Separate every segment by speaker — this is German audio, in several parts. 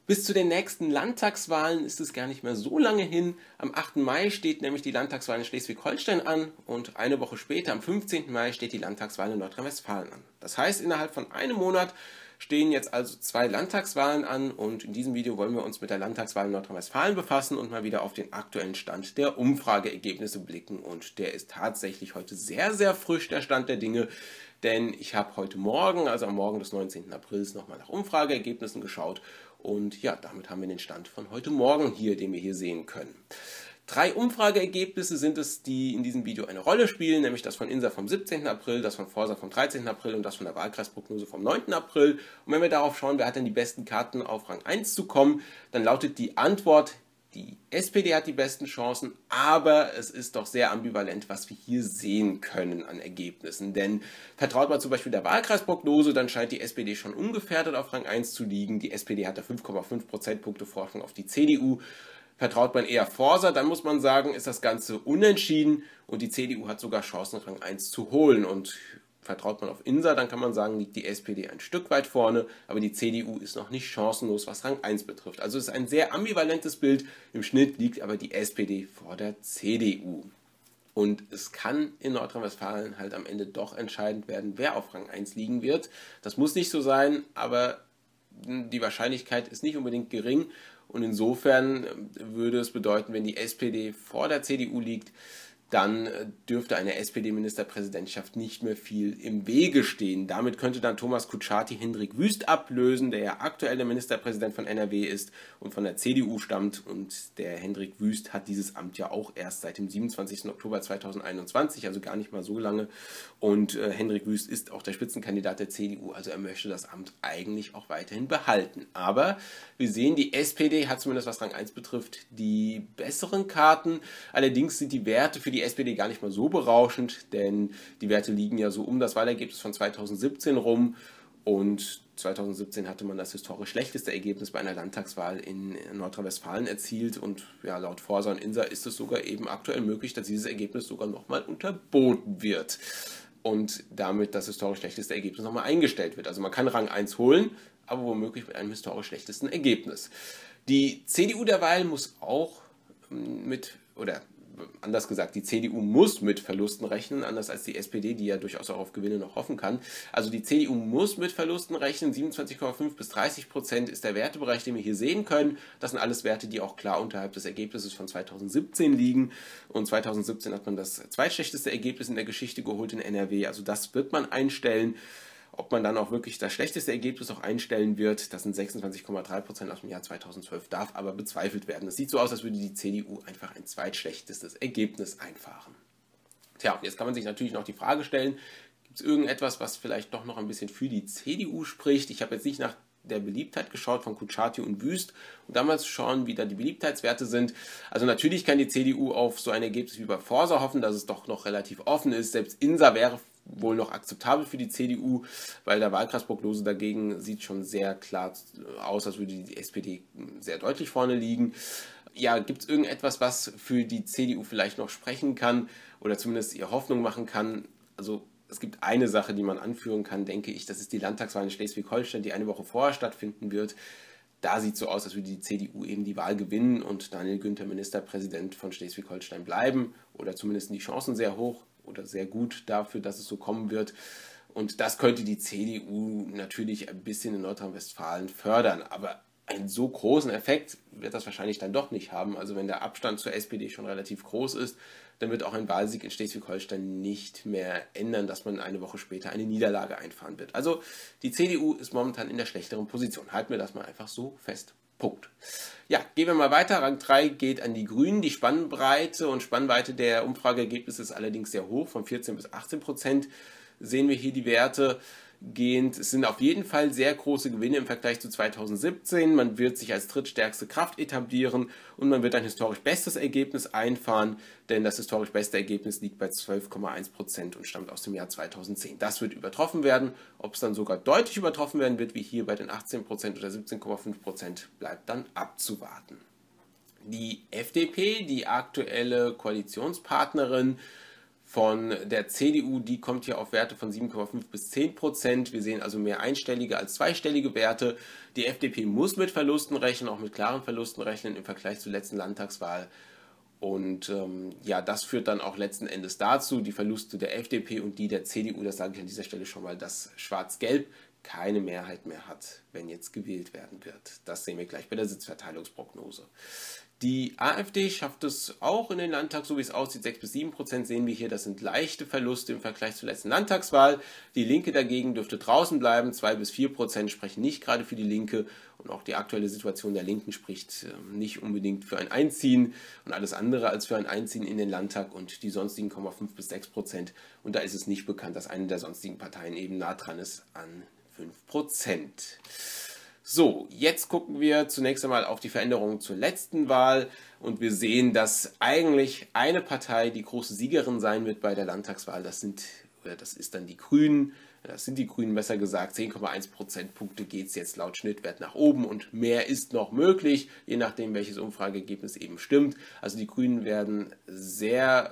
Speaker 1: Bis zu den nächsten Landtagswahlen ist es gar nicht mehr so lange hin. Am 8. Mai steht nämlich die Landtagswahl in Schleswig-Holstein an und eine Woche später, am 15. Mai, steht die Landtagswahl in Nordrhein-Westfalen an. Das heißt, innerhalb von einem Monat stehen jetzt also 2 Landtagswahlen an und in diesem Video wollen wir uns mit der Landtagswahl in Nordrhein-Westfalen befassen und mal wieder auf den aktuellen Stand der Umfrageergebnisse blicken. Und der ist tatsächlich heute sehr, sehr frisch, der Stand der Dinge. Denn ich habe heute Morgen, also am Morgen des 19. Aprils, nochmal nach Umfrageergebnissen geschaut. Und ja, damit haben wir den Stand von heute Morgen hier, den wir hier sehen können. 3 Umfrageergebnisse sind es, die in diesem Video eine Rolle spielen, nämlich das von INSA vom 17. April, das von Forsa vom 13. April und das von der Wahlkreisprognose vom 9. April. Und wenn wir darauf schauen, wer hat denn die besten Karten auf Rang 1 zu kommen, dann lautet die Antwort: Die SPD hat die besten Chancen, aber es ist doch sehr ambivalent, was wir hier sehen können an Ergebnissen. Denn vertraut man zum Beispiel der Wahlkreisprognose, dann scheint die SPD schon ungefährdet auf Rang 1 zu liegen. Die SPD hat da 5,5 Prozentpunkte Vorsprung auf die CDU. Vertraut man eher Forsa, dann muss man sagen, ist das Ganze unentschieden und die CDU hat sogar Chancen, Rang 1 zu holen. Und vertraut man auf INSA, dann kann man sagen, liegt die SPD ein Stück weit vorne, aber die CDU ist noch nicht chancenlos, was Rang 1 betrifft. Also es ist ein sehr ambivalentes Bild. Im Schnitt liegt aber die SPD vor der CDU. Und es kann in Nordrhein-Westfalen halt am Ende doch entscheidend werden, wer auf Rang 1 liegen wird. Das muss nicht so sein, aber die Wahrscheinlichkeit ist nicht unbedingt gering. Und insofern würde es bedeuten, wenn die SPD vor der CDU liegt, dann dürfte eine SPD-Ministerpräsidentschaft nicht mehr viel im Wege stehen. Damit könnte dann Thomas Kutschaty Hendrik Wüst ablösen, der ja aktuell der Ministerpräsident von NRW ist und von der CDU stammt. Und der Hendrik Wüst hat dieses Amt ja auch erst seit dem 27. Oktober 2021, also gar nicht mal so lange. Und Hendrik Wüst ist auch der Spitzenkandidat der CDU, also er möchte das Amt eigentlich auch weiterhin behalten. Aber wir sehen, die SPD hat zumindest, was Rang 1 betrifft, die besseren Karten. Allerdings sind die Werte für die SPD gar nicht mal so berauschend, denn die Werte liegen ja so um das Wahlergebnis von 2017 rum und 2017 hatte man das historisch schlechteste Ergebnis bei einer Landtagswahl in Nordrhein-Westfalen erzielt und ja, laut Forsa und INSA ist es sogar eben aktuell möglich, dass dieses Ergebnis sogar nochmal unterboten wird und damit das historisch schlechteste Ergebnis nochmal eingestellt wird. Also man kann Rang 1 holen, aber womöglich mit einem historisch schlechtesten Ergebnis. Die CDU derweil muss auch anders gesagt, die CDU muss mit Verlusten rechnen, anders als die SPD, die ja durchaus auch auf Gewinne noch hoffen kann. Also die CDU muss mit Verlusten rechnen, 27,5 bis 30% ist der Wertebereich, den wir hier sehen können. Das sind alles Werte, die auch klar unterhalb des Ergebnisses von 2017 liegen. Und 2017 hat man das zweitschlechteste Ergebnis in der Geschichte geholt in NRW. Also das wird man einstellen. Ob man dann auch wirklich das schlechteste Ergebnis auch einstellen wird, das sind 26,3% aus dem Jahr 2012, darf aber bezweifelt werden. Es sieht so aus, als würde die CDU einfach ein zweitschlechtestes Ergebnis einfahren. Tja, und jetzt kann man sich natürlich noch die Frage stellen, gibt es irgendetwas, was vielleicht doch noch ein bisschen für die CDU spricht? Ich habe jetzt nicht nach der Beliebtheit geschaut von Kutschaty und Wüst und damals schauen, wie da die Beliebtheitswerte sind. Also natürlich kann die CDU auf so ein Ergebnis wie bei Forsa hoffen, dass es doch noch relativ offen ist. Selbst INSA wäre wohl noch akzeptabel für die CDU, weil der Wahlkreisprognose dagegen sieht schon sehr klar aus, als würde die SPD sehr deutlich vorne liegen. Ja, gibt es irgendetwas, was für die CDU vielleicht noch sprechen kann oder zumindest ihr Hoffnung machen kann? Also es gibt eine Sache, die man anführen kann, denke ich, das ist die Landtagswahl in Schleswig-Holstein, die eine Woche vorher stattfinden wird. Da sieht es so aus, als würde die CDU eben die Wahl gewinnen und Daniel Günther Ministerpräsident von Schleswig-Holstein bleiben oder zumindest sind die Chancen sehr hoch oder sehr gut dafür, dass es so kommen wird. Und das könnte die CDU natürlich ein bisschen in Nordrhein-Westfalen fördern. Aber einen so großen Effekt wird das wahrscheinlich dann doch nicht haben. Also wenn der Abstand zur SPD schon relativ groß ist, dann wird auch ein Wahlsieg in Schleswig-Holstein nicht mehr ändern, dass man eine Woche später eine Niederlage einfahren wird. Also die CDU ist momentan in der schlechteren Position. Halten wir das mal einfach so fest. Punkt. Ja, gehen wir mal weiter. Rang 3 geht an die Grünen. Die Spannbreite und Spannweite der Umfrageergebnisse ist allerdings sehr hoch. Von 14 bis 18% sehen wir hier die Werte gehend. Es sind auf jeden Fall sehr große Gewinne im Vergleich zu 2017. Man wird sich als drittstärkste Kraft etablieren und man wird ein historisch bestes Ergebnis einfahren, denn das historisch beste Ergebnis liegt bei 12,1% und stammt aus dem Jahr 2010. Das wird übertroffen werden. Ob es dann sogar deutlich übertroffen werden wird, wie hier bei den 18% oder 17,5%, bleibt dann abzuwarten. Die FDP, die aktuelle Koalitionspartnerin von der CDU, die kommt hier auf Werte von 7,5 bis 10%. Wir sehen also mehr einstellige als zweistellige Werte. Die FDP muss mit Verlusten rechnen, auch mit klaren Verlusten rechnen im Vergleich zur letzten Landtagswahl. Und ja, das führt dann auch letzten Endes dazu, die Verluste der FDP und die der CDU, das sage ich an dieser Stelle schon mal, dass Schwarz-Gelb keine Mehrheit mehr hat, wenn jetzt gewählt werden wird. Das sehen wir gleich bei der Sitzverteilungsprognose. Die AfD schafft es auch in den Landtag, so wie es aussieht, 6 bis 7% sehen wir hier. Das sind leichte Verluste im Vergleich zur letzten Landtagswahl. Die Linke dagegen dürfte draußen bleiben. 2 bis 4% sprechen nicht gerade für die Linke. Und auch die aktuelle Situation der Linken spricht nicht unbedingt für ein Einziehen und alles andere als für ein Einziehen in den Landtag. Und die sonstigen 5 bis 6%. Und da ist es nicht bekannt, dass eine der sonstigen Parteien eben nah dran ist an 5%. So, jetzt gucken wir zunächst einmal auf die Veränderungen zur letzten Wahl und wir sehen, dass eigentlich eine Partei die große Siegerin sein wird bei der Landtagswahl. Das ist dann die Grünen. Das sind die Grünen, besser gesagt. 10,1 Prozentpunkte geht es jetzt laut Schnittwert nach oben und mehr ist noch möglich, je nachdem, welches Umfrageergebnis eben stimmt. Also die Grünen werden sehr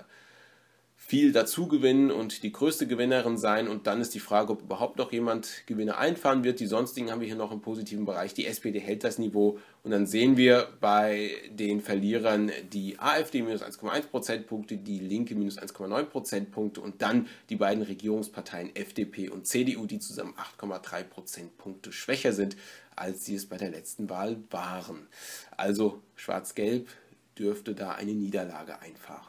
Speaker 1: viel dazu gewinnen und die größte Gewinnerin sein. Und dann ist die Frage, ob überhaupt noch jemand Gewinne einfahren wird. Die sonstigen haben wir hier noch im positiven Bereich. Die SPD hält das Niveau. Und dann sehen wir bei den Verlierern die AfD minus 1,1 Prozentpunkte, die Linke minus 1,9 Prozentpunkte und dann die beiden Regierungsparteien FDP und CDU, die zusammen 8,3 Prozentpunkte schwächer sind, als sie es bei der letzten Wahl waren. Also Schwarz-Gelb dürfte da eine Niederlage einfahren.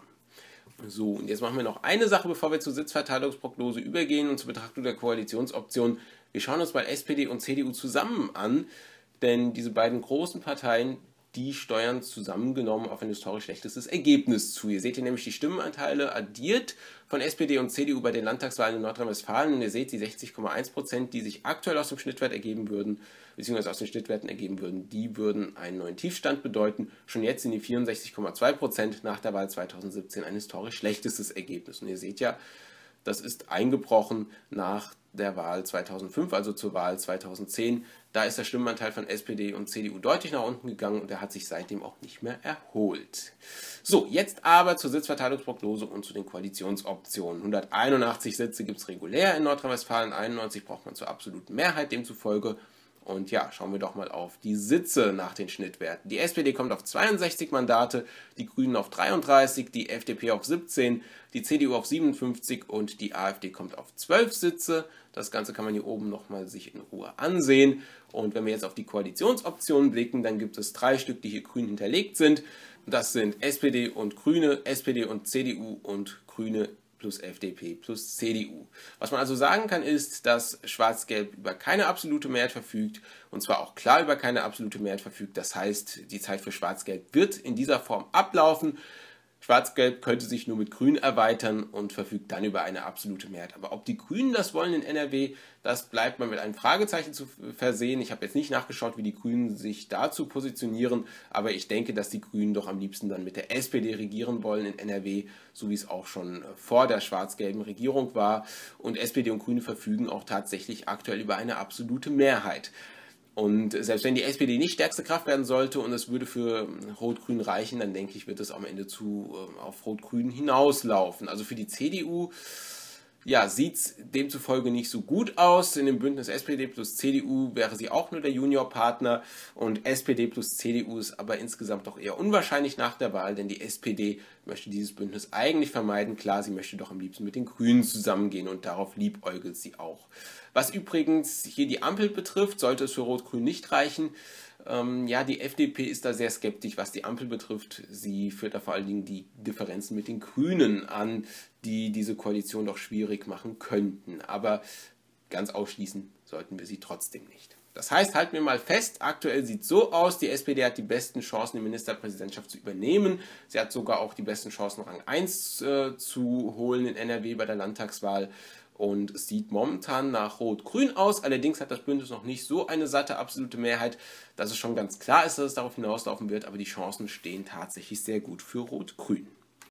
Speaker 1: So, und jetzt machen wir noch eine Sache, bevor wir zur Sitzverteilungsprognose übergehen und zur Betrachtung der Koalitionsoption. Wir schauen uns mal SPD und CDU zusammen an, denn diese beiden großen Parteien, die steuern zusammengenommen auf ein historisch schlechtestes Ergebnis zu. Ihr seht hier nämlich die Stimmenanteile addiert von SPD und CDU bei den Landtagswahlen in Nordrhein-Westfalen und ihr seht die 60,1%, die sich aktuell aus dem Schnittwert ergeben würden, beziehungsweise aus den Schnittwerten ergeben würden, die würden einen neuen Tiefstand bedeuten. Schon jetzt sind die 64,2% nach der Wahl 2017 ein historisch schlechtestes Ergebnis. Und ihr seht ja, das ist eingebrochen nach der Wahl 2005, also zur Wahl 2010. Da ist der Stimmenanteil von SPD und CDU deutlich nach unten gegangen und er hat sich seitdem auch nicht mehr erholt. So, jetzt aber zur Sitzverteilungsprognose und zu den Koalitionsoptionen. 181 Sitze gibt es regulär in Nordrhein-Westfalen, 91 braucht man zur absoluten Mehrheit demzufolge. Und ja, schauen wir doch mal auf die Sitze nach den Schnittwerten. Die SPD kommt auf 62 Mandate, die Grünen auf 33, die FDP auf 17, die CDU auf 57 und die AfD kommt auf 12 Sitze. Das Ganze kann man hier oben nochmal sich in Ruhe ansehen. Und wenn wir jetzt auf die Koalitionsoptionen blicken, dann gibt es 3 Stück, die hier grün hinterlegt sind. Das sind SPD und Grüne, SPD und CDU und Grüne plus FDP plus CDU. Was man also sagen kann, ist, dass Schwarz-Gelb über keine absolute Mehrheit verfügt und zwar auch klar über keine absolute Mehrheit verfügt. Das heißt, die Zeit für Schwarz-Gelb wird in dieser Form ablaufen. Schwarz-Gelb könnte sich nur mit Grün erweitern und verfügt dann über eine absolute Mehrheit. Aber ob die Grünen das wollen in NRW, das bleibt man mit einem Fragezeichen zu versehen. Ich habe jetzt nicht nachgeschaut, wie die Grünen sich dazu positionieren, aber ich denke, dass die Grünen doch am liebsten dann mit der SPD regieren wollen in NRW, so wie es auch schon vor der schwarz-gelben Regierung war. Und SPD und Grüne verfügen auch tatsächlich aktuell über eine absolute Mehrheit. Und selbst wenn die SPD nicht stärkste Kraft werden sollte und es würde für Rot-Grün reichen, dann denke ich, wird es am Ende auf Rot-Grün hinauslaufen. Also für die CDU ja, sieht es demzufolge nicht so gut aus. In dem Bündnis SPD plus CDU wäre sie auch nur der Juniorpartner und SPD plus CDU ist aber insgesamt doch eher unwahrscheinlich nach der Wahl, denn die SPD möchte dieses Bündnis eigentlich vermeiden. Klar, sie möchte doch am liebsten mit den Grünen zusammengehen und darauf liebäugelt sie auch. Was übrigens hier die Ampel betrifft, sollte es für Rot-Grün nicht reichen. Ja, die FDP ist da sehr skeptisch, was die Ampel betrifft. Sie führt da vor allen Dingen die Differenzen mit den Grünen an, die diese Koalition doch schwierig machen könnten. Aber ganz ausschließen sollten wir sie trotzdem nicht. Das heißt, halten wir mal fest, aktuell sieht es so aus, die SPD hat die besten Chancen, die Ministerpräsidentschaft zu übernehmen. Sie hat sogar auch die besten Chancen, Rang 1 zu holen in NRW bei der Landtagswahl. Und es sieht momentan nach Rot-Grün aus. Allerdings hat das Bündnis noch nicht so eine satte absolute Mehrheit, dass es schon ganz klar ist, dass es darauf hinauslaufen wird. Aber die Chancen stehen tatsächlich sehr gut für Rot-Grün.